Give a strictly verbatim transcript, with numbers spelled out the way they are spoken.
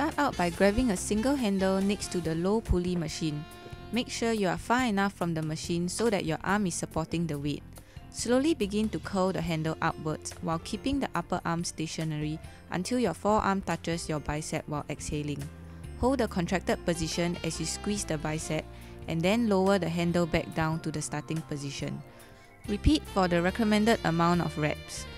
Start out by grabbing a single handle next to the low pulley machine. Make sure you are far enough from the machine so that your arm is supporting the weight. Slowly begin to curl the handle upwards while keeping the upper arm stationary until your forearm touches your bicep while exhaling. Hold the contracted position as you squeeze the bicep and then lower the handle back down to the starting position. Repeat for the recommended amount of reps.